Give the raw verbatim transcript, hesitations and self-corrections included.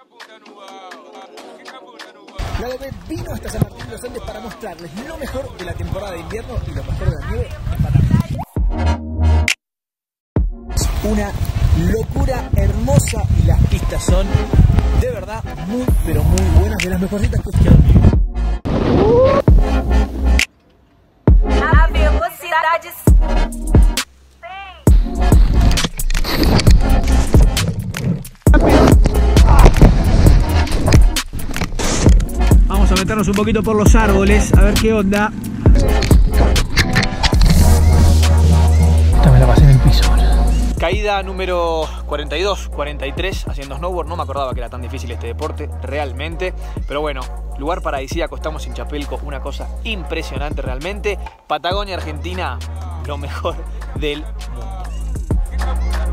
Lado B vino hasta San Martín de los Andes para mostrarles lo mejor de la temporada de invierno y lo mejor de la nieve en Patagonia. Una locura hermosa y las pistas son de verdad muy pero muy buenas, de las mejorcitas que escucharon. A velocidade. Vamos a meternos un poquito por los árboles, a ver qué onda. Esta me la pasé en el piso. Caída número cuarenta y dos, cuarenta y tres haciendo snowboard. No me acordaba que era tan difícil este deporte, realmente. Pero bueno, lugar paradisíaco, estamos en Chapelco, una cosa impresionante realmente. Patagonia, Argentina, lo mejor del mundo.